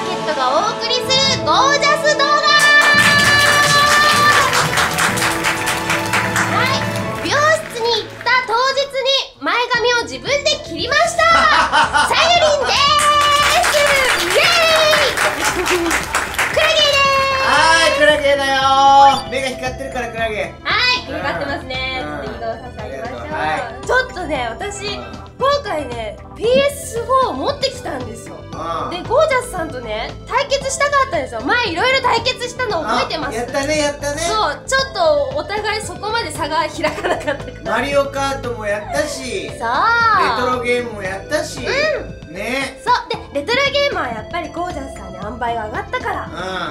ケットがお送りするゴージャス動画。はい、美容室に行った当日に前髪を自分で切りましたさゆりんでーす。イエーイクラゲーでーす。 はい、クラゲだよー。目が光ってるからクラゲ。 はい、光ってますね。ちょっと移動させてあげましょう。 はい、 ちょっとね、私今回ね PS4 を持ってきたんですよ。で、ゴージャスさんとね対決したかったんですよ。前いろいろ対決したの覚えてます？ やったね、やったね。 そう、ちょっとお互いそこまで差が開かなかったからマリオカートもやったし、レそう、 トロゲームもやったし、ね。 そうで、レトロゲームはやっぱりゴージャスさんに塩梅が上がったから、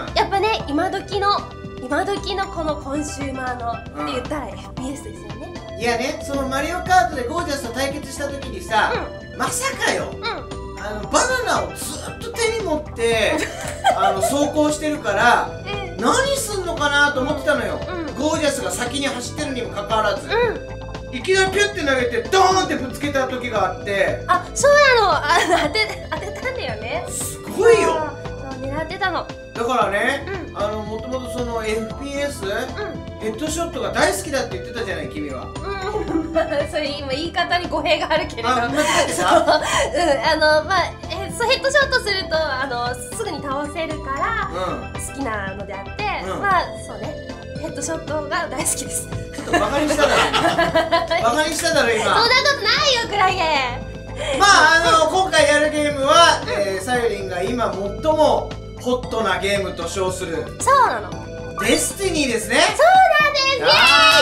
やっぱね、今時のこのコンシューマーのって言ったら FPS ですよね。 いやね、そのマリオカートでゴージャスと対決した時にさ、まさかよ、バナナをずっと手に持って走行してるから何すんのかなと思ってたのよ。ゴージャスが先に走ってるにもかかわらず、いきなりピュッて投げてドーンってぶつけた時があって、 あ、そうなの、当てたんだよね。 すごいよ。 そう、狙ってたの。 だからね、もともとその FPS、ヘッドショットが大好きだって言ってたじゃない、君は。 それ今言い方に語弊があるけれど、 間違えてた？ まあヘッドショットするとすぐに倒せるから好きなのであって、まあそうね、ヘッドショットが大好きです。 ちょっとバカにしただろバカにしただろ今。 そんなことないよ、クラゲ。 まあ今回やるゲームはさゆりんが今最もホットなゲームと称するそうなの、 デスティニーですね。 そうなんです。イエーイ、デ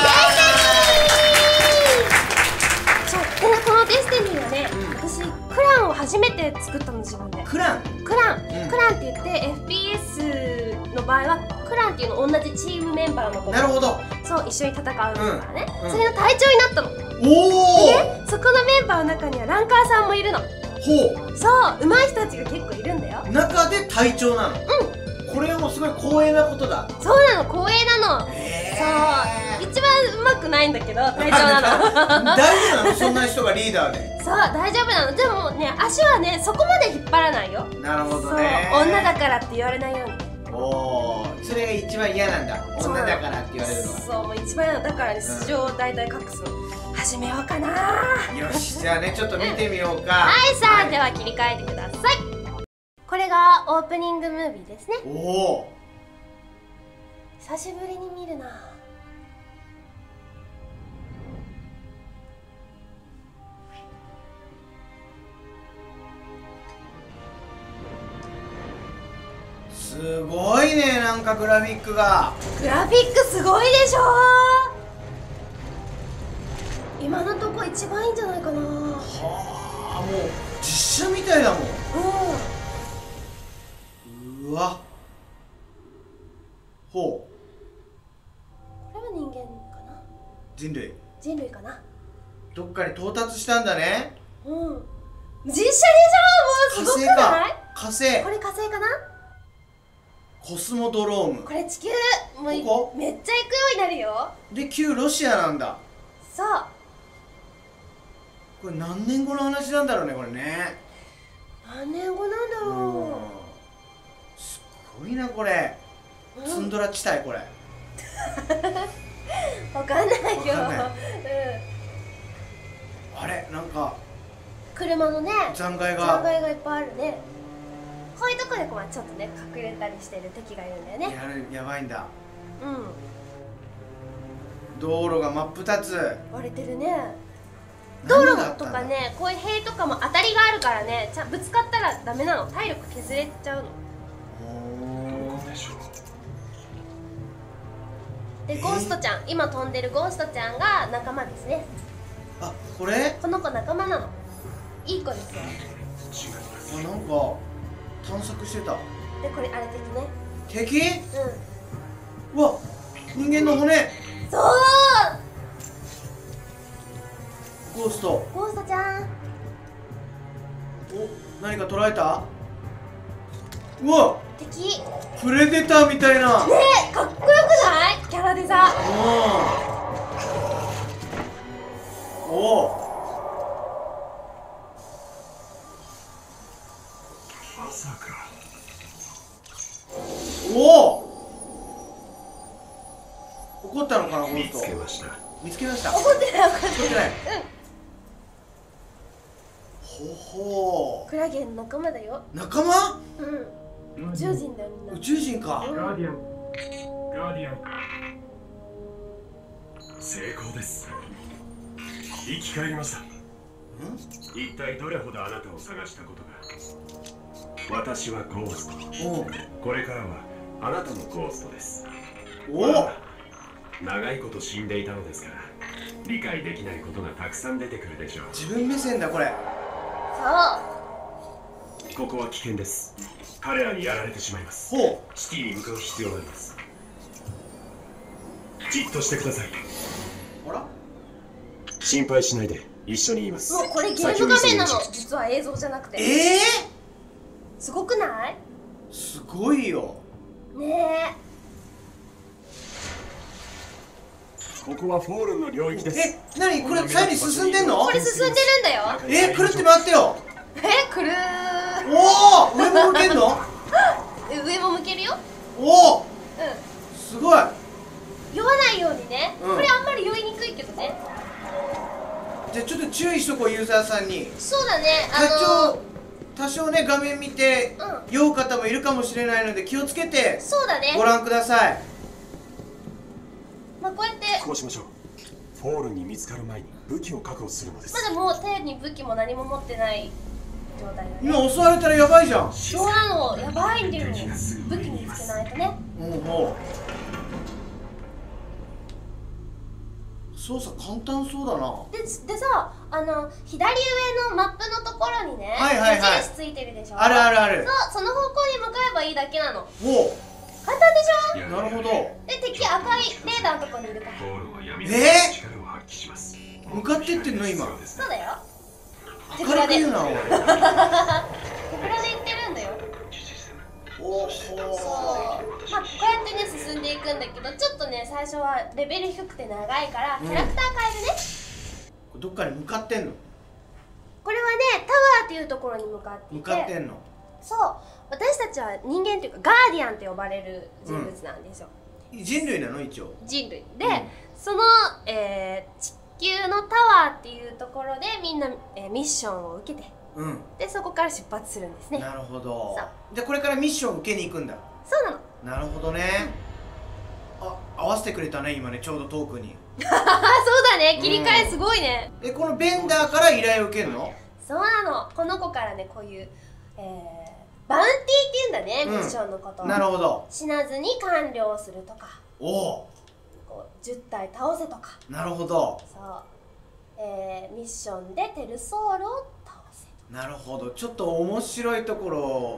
スティニー。そうでね、このデスティニーはね、私クランを初めて作ったの、自分で。クランって言って FPS の場合はクランっていうの同じチームメンバーの子。 なるほど。 そう、一緒に戦うからね、それの隊長になったの。 おお。 で、そこのメンバーの中にはランカーさんもいるの。 ほう。 そう、上手い人たちが結構いるんだよ。 中で隊長なの。これはもうすごい光栄なことだ。 そうなの、光栄なの。そう、一番上手くないんだけど隊長なの。 大丈夫なの、そんな人がリーダーで。 そう、大丈夫なの。でもね、足はね、そこまで引っ張らないよ。 なるほどね。 そう、女だからって言われないように。 おお、それが一番嫌なんだ、女だからって言われるのは。 そう、もう一番嫌だからね、素性を大体隠すの。始めようかな。 よし、じゃあね、ちょっと見てみようか。 はい、さあ、では切り替えてください。これがオープニングムービーですね。 おお、 久しぶりに見るな。 すごいね、なんかグラフィックが。 グラフィックすごいでしょ。今のとこ一番いいんじゃないかな。 はあ、もう実写みたいだもん。うわ、ほう、 これは人間かな。 人類かな。 どっかに到達したんだね。 実写でしょ。もうすごくない？ 火星。 これ火星かな。 コスモドローム。 これ地球。もうめっちゃ行くようになるよ。 で、旧ロシアなんだ。 そう。 これ何年後の話なんだろうね、これね。 何年後なんだろう。すごいな、これ。ツンドラ地帯、これ。 わかんないよ。 あれ、なんか車のね、 残骸がいっぱいあるね。こういうとこでこうちょっとね、隠れたりしてる敵がいるんだよね。 やばいんだ。道路が真っ二つ割れてるね。道路とかね、こういう塀とかも当たりがあるからね、ぶつかったらダメなの。体力削れちゃうの。で、ゴーストちゃん、今飛んでるゴーストちゃんが仲間ですね。 あ、これ？この子仲間なの。いい子ですよ。 あ、なんか探索してた。 で、これあれ敵ね。 敵？うわ、人間の骨。 そう。 ゴーストちゃん。 お、何か捕らえた？うわ、 敵。 プレデターみたいな。 ねえ、かっこよくない？キャラデザ。 お。まさかおお、怒ったのかなこの人。 見つけました。 見つけました。 怒ってない怒ってない。 怒ってない。ほほクラゲの仲間だよ。 仲間？ うん。宇宙人だよみんな。 宇宙人か。 ガーディアン。ガーディアン。成功です。生き返りました。一体どれほどあなたを探したことが。私はゴースト。これからはあなたのゴーストです。 おお。 長いこと死んでいたのですから理解できないことがたくさん出てくるでしょう。 自分目線だこれ。 そう。 ここは危険です。彼らにやられてしまいます。 ほう。 シティに向かう必要があります。じっとしてください。 あら？ 心配しないで一緒に言います。 もうこれゲーム画面なの。実は映像じゃなくて。すごくない？ すごいよ。 ねえ。 ここはフォールンの領域です。 なにこれさらに進んでんの？ これ進んでるんだよ。 くるって回ってよ。 くるー。 おお、上も向けんの？ 上も向けるよ。 おお。すごい。 酔わないようにね。これあんまり酔いにくいけどね。 じゃあちょっと注意しとこうユーザーさんに。 そうだね。 多少ね画面見て酔う方もいるかもしれないので気をつけてご覧ください。 まあこうやってこうしましょう。フォールに見つかる前に武器を確保するのです。 まだもう手に武器も何も持ってない状態だね。 今襲われたらやばいじゃん。 そうなの、やばいんだよ。武器見つけないとね。 操作簡単そうだな。 でさ、左上のマップのところにね、矢印ついてるでしょ。 あるあるある。 その方向に向かえばいいだけなの。 おお。 簡単でしょ。 なるほど。 で、敵赤いレーダーのところにいるから。 向かってってんの今。 そうだよ。 明るく言うなおい。 手ぶらで言ってるんだよ。 おお。 そう。まあこうやってね進んでいくんだけど、ちょっとね最初はレベル低くて長いからキャラクター変えるね。 どっかに向かってんの？ これはねタワーっていうところに向かっていて。 向かってんの？そう。 私たちは人間というかガーディアンって呼ばれる人物なんですよ。 人類なの一応。 人類で、その、地球のタワーっていうところでみんな、ミッションを受けて、でそこから出発するんですね。 なるほど。じゃあこれからミッションを受けに行くんだ。 そうなの。 なるほどね。合わせてくれたね今ね、ちょうどトークに。 そうだね、切り替えすごいね。 このベンダーから依頼を受けるの？ そうなの。この子からねこういう、バウンティーっていうんだね、ミッションのことを。 なるほど。 死なずに完了するとか、 おお。 こう10体倒せとか。 なるほど。 そう、ミッションでテルソールを倒せとか。 なるほど。ちょっと面白いところ。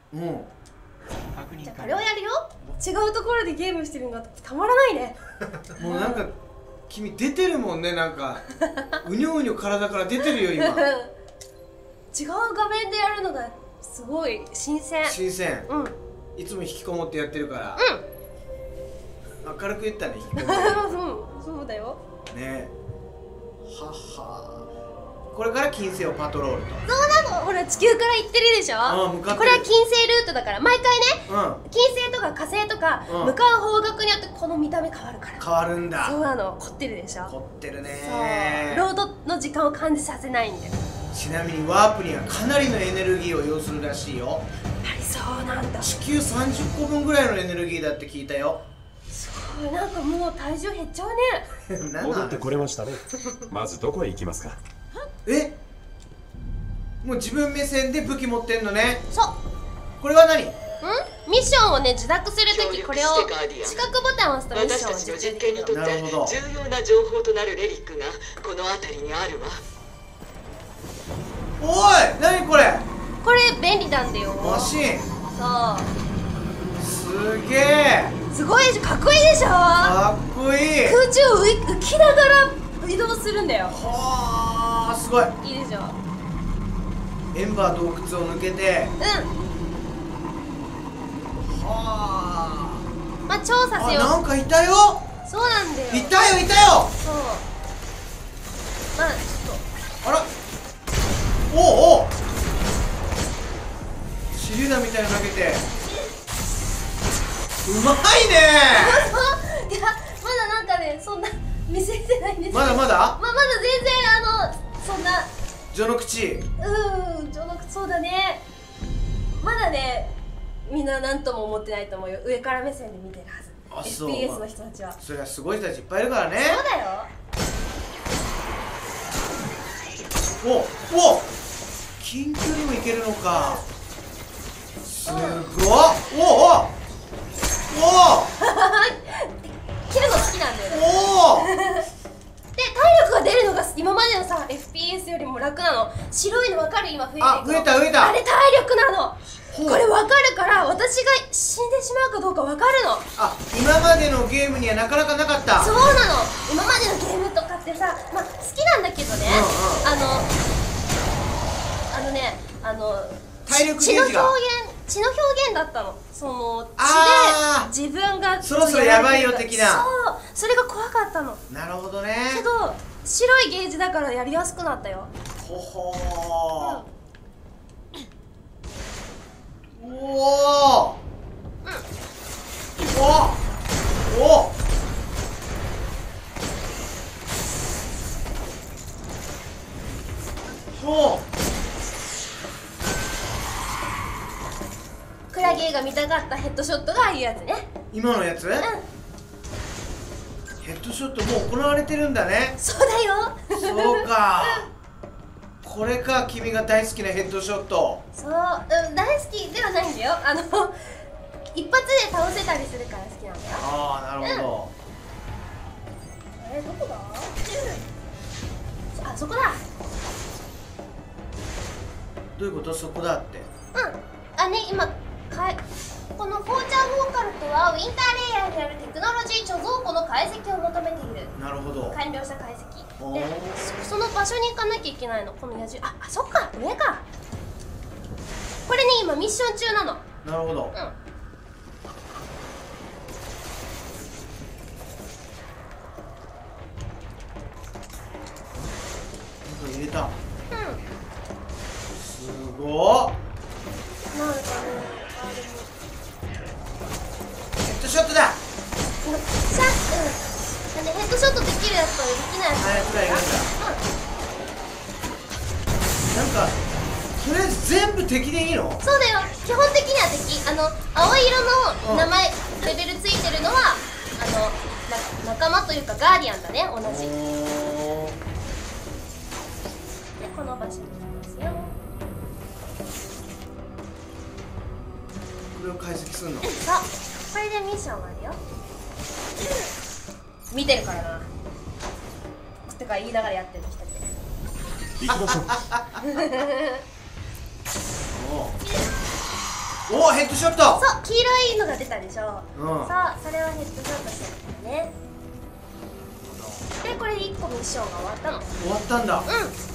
じゃあこれをやるよ。違うところでゲームしてるのがたまらないね。 もうなんか君出てるもんね、なんかうにょうにょ体から出てるよ今。違う画面でやるのがすごい新鮮。 新鮮。いつも引きこもってやってるから。明るく言ったね、引きこもって。 そうだよね。はは。これから金星をパトロールと。 そうなの。ほら地球から行ってるでしょ。これは金星ルートだから毎回ね、金星とか火星とか向かう方角によってこの見た目変わるから。 変わるんだ。 そうなの。凝ってるでしょ。 凝ってるね。 そう、ロードの時間を感じさせないんだよ。 ちなみにワープにはかなりのエネルギーを要するらしいよ。 やっぱりそうなんだ。 地球30個分ぐらいのエネルギーだって聞いたよ。 すごい。なんかもう体重減っちゃうね。戻ってこれましたね。まずどこへ行きますか？ もう自分目線で武器持ってんのね。 そう。 これは何？ ミッションをね受託するとき、これを四角ボタンを押すとミッションを受注できる。 私たちの実験にとって重要な情報となるレリックがこの辺りにあるわ。 おい、何これ？ これ便利なんだよ。 マシン。 そう。 すげえ。 すごいでしょ。かっこいいでしょ。 かっこいい。 空中を浮きながら移動するんだよ。 はあ、すごい。 いいでしょ。 エンバー洞窟を抜けて。はあ。 まあ調査せよ。 なんかいたよ。 そうなんだよ。 いたよいたよ。 そう。まあちょっと。 あら。おお。手榴弾みたいに投げて。 まいねいや、まだなんかね、そんな見せてないんですけど。 まだまだまだ全然そんな序の口。 序の口、そうだね。まだね、みんな何とも思ってないと思うよ。上から目線で見てるはず。FPS の人たちは。 それはすごい人たちいっぱいいるからね。 そうだよ。 お近距離もいけるのか。すごっ。 切るの好きなんだよね。で、体力が出るのが今までのさ FPS よりも楽なの。白いの分かる？今増えていくの。 あ、増えた。 あれ体力なの。これ分かるから、私が死んでしまうかどうか分かるの。 あ、今までのゲームにはなかなかなかった。 そうなの。今までのゲームとかってさ、まあ好きなんだけどね、 体力ゲージが血の表現だったの。その血で自分がそろそろやばいよ的な。 そう、それが怖かったの。 なるほどね。 けど白いゲージだからやりやすくなったよ。 ほほー。おクラゲーが見たかったヘッドショットがああいうやつね。 今のやつ？ヘッドショットもう行われてるんだね。 そうだよ。 そうか。これか、君が大好きなヘッドショット。 そう、大好きではないんだよ。一発で倒せたりするから好きなんだよ。 ああ、なるほど。 どこだ？あ、そこだ。 どういうこと？そこだって。 今このフォーチャーボーカルとはウィンターレイヤーにあるテクノロジー貯蔵庫の解析を求めている。 なるほど。 完了した解析で、その場所に行かなきゃいけないの。この矢印、そっか、上か。これね、今ミッション中なの。 なるほど。入れた。すごっ。 なんかね、 ヘッドショットだ。 ヘッドショットできるやつとできないやつがいるんだ。 なんかとりあえず全部敵でいいの？ そうだよ。基本的には敵。青色の名前レベルついてるのは仲間というかガーディアンだね。同じで、この場所に行きますよ。 これを解析するの？ そう、これでミッションあるよ。見てるからな。ってか言いながらやってる人で。 おお、ヘッドショット。 そう、黄色いのが出たでしょ。そう、それをヘッドショットしてるんだよね。で、これで1個ミッションが終わったの。 終わったんだ。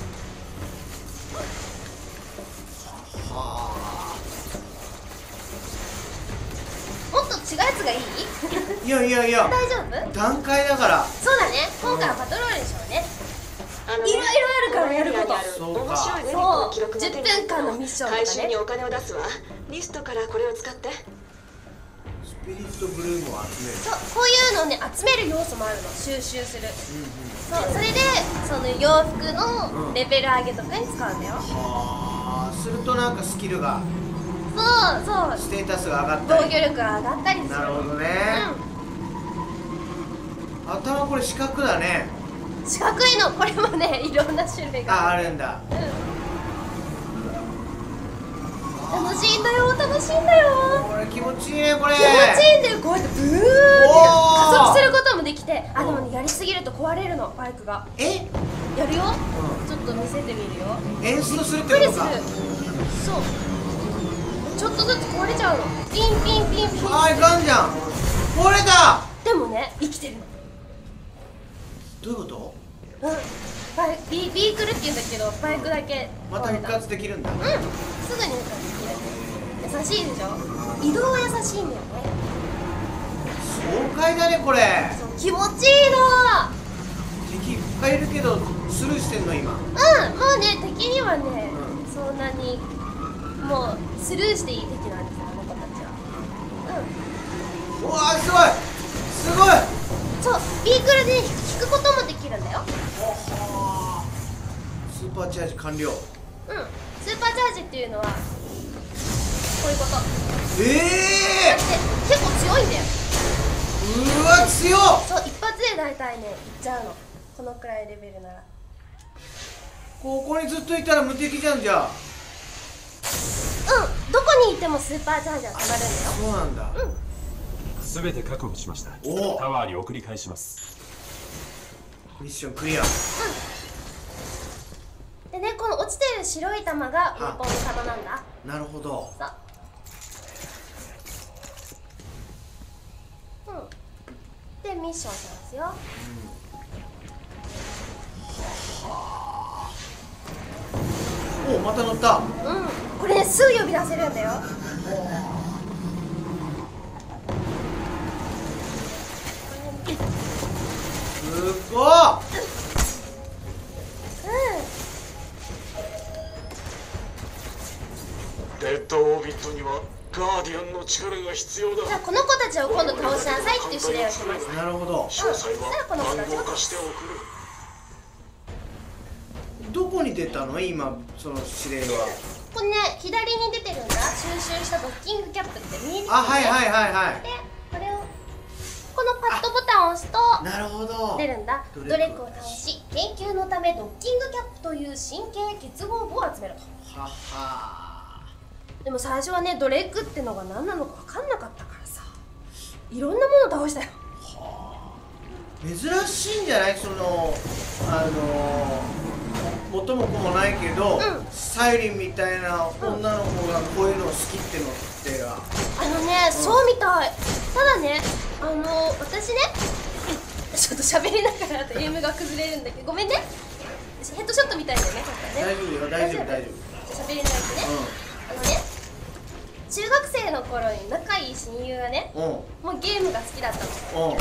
もっと違うやつがいい？ いや大丈夫？ 段階だから。 そうだね、今回はパトロールでしょうね。いろいろあるからやること。 そうか。 そう、10分間のミッションとかね。 回収にお金を出すわ。リストからこれを使って。 スピリットブルームを集める。 そう、こういうのをね、集める要素もあるの。収集する。そう、それでその洋服のレベル上げとかに使うんだよ。 はあ、するとなんかスキルが、 そうステータスが上がったり、 防御力が上がったりする。 なるほどね。頭これ四角だね。 四角いの、これもね、いろんな種類があるんだ。 楽しいんだよ、楽しいんだよ。 これ気持ちいいね、これ。 気持ちいいんだよ。こうやってブーって加速することもできて、でもね、やりすぎると壊れるの、バイクが。やるよ。ちょっと見せてみるよ。 演出するってことか。 そう、ちょっとずつ壊れちゃうの。ピンピンピンピン。 いかんじゃん。壊れた。 でもね、生きてるの。 どういうこと？ ビークルって言うんだけど、バイクだけまた復活できるんだ。 すぐに復活できる。優しいでしょ。移動は優しいんだよね。 爽快だね、これ。 そう、気持ちいいの。 敵いっぱいいるけどスルーしてんの今。 もうね、敵にはね、そんなにもうスルーしていい敵なんですよ、あの子たちは。 うわー、すごいすごい。 そう、ビークルで引くこともできるんだよ。 スーパーチャージ完了。 うん、スーパーチャージっていうのはこういうこと。だって結構強いんだよ。 うわ、強っ。 そう、一発で大体ねいっちゃうの、このくらいレベルなら。 ここにずっといたら無敵じゃん。じゃあうん、どこにいてもスーパーチャージはたまるんだよ。 そうなんだ。 すべて確保しました。 おタワーに送り返します。 ミッションクリア。 でね、この落ちてる白い玉がウェポンの玉なんだ。 なるほど。 そう、でミッションしますよ。 お、また乗った。 これね、すぐ呼び出せるんだよ。 すごっ。 レッドオービットにはガーディアンの力が必要だ。 じゃあこの子たちを今度倒しなさいっていう指令をしました。 なるほど。 詳細は暗号化して送る。 どこに出たの今その指令は。 これね、左に出てるんだ。収集したドッキングキャップって見える、ね、 あ、はいはいはいはい。 で、これをこのパッドボタンを押すとなるほど出るんだ。ドレクを倒し、研究のためドッキングキャップという神経結合部を集めろと。 はは。 でも最初はね、ドレッグってのが何なのか分かんなかったからさ、いろんなものを倒したよ。 珍しいんじゃない？その元も子もないけど、サイリンみたいな女の子がこういうのを好きってのっては、 そうみたい。ただね、私ねちょっと喋りながらエイムが崩れるんだけど、ごめんね。ヘッドショットみたいだよね。 大丈夫よ、大丈夫大丈夫。喋りながらね、中学生の頃に仲いい親友がね、もうゲームが好きだったの。そう、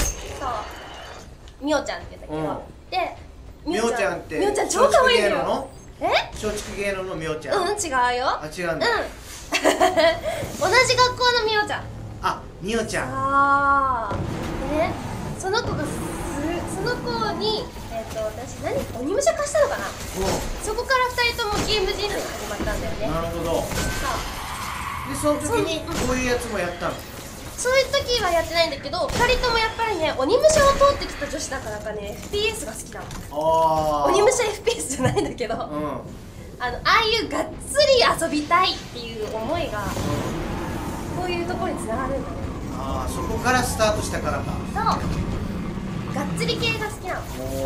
みおちゃんって言うんだけど、でみおちゃんってみおちゃん超可愛いのよ。 松竹芸能のみおちゃん。 違うよ。 あ、違うんだ。 同じ学校のみおちゃん。 あ、みおちゃん。 でね、その子に私鬼武者化したのかな。そこから2人ともゲーム人生が始まったんだよね。 なるほど。で、その時にこういうやつもやったの。 そういう時はやってないんだけど、2人ともやっぱりね、鬼武者を通ってきた女子だからかね、 FPS が好きなの。鬼武者 FPS じゃないんだけど、ああいうがっつり遊びたいっていう思いが、こういうところにつながるんだね。 ああ、そこからスタートしたからか。 そう、がっつり系が好きなの。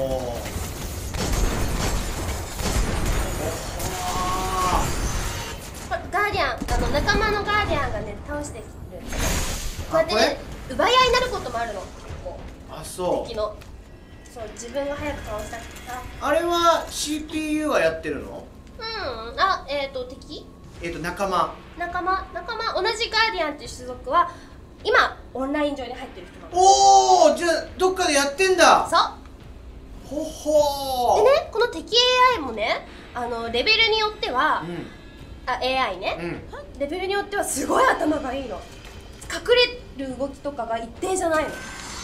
ガーディアン、仲間のガーディアンがね、倒してきてる。こうやってね、奪い合いになることもあるの。 あ、そう。 敵の。そう、自分が早く倒したくてさ。 あれは CPU はやってるの？ 敵？ 仲間。 同じガーディアンっていう種族は今オンライン上に入ってる人なの。 おお、じゃあどっかでやってんだ。 そう。 ほほー。でね、この敵 AI もね、レベルによっては、AI ね、レベルによってはすごい頭がいいの。隠れる動きとかが一定じゃないの。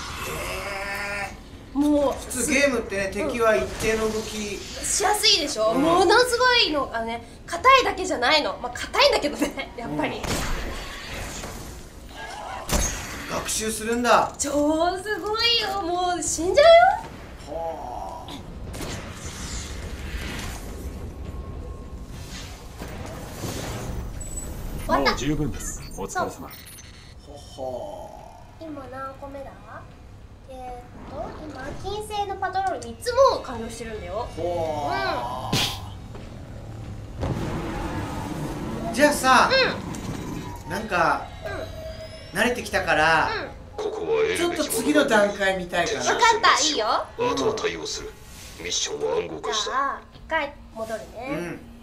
もう普通ゲームってね、敵は一定の動きしやすいでしょ。ものすごいの硬いだけじゃないの。まあ硬いんだけどね、やっぱり学習するんだ。 超すごいよ。もう死んじゃうよ。 はあ、もう十分です。お疲れ様。 今何個目だ？今金星のパトロール3つも完了してるんだよ。 じゃあさ、なんか慣れてきたから、ちょっと次の段階見たいかな。 分かった、いいよ。 あとは対応する。ミッションは暗号化した。 じゃあ一回戻るね。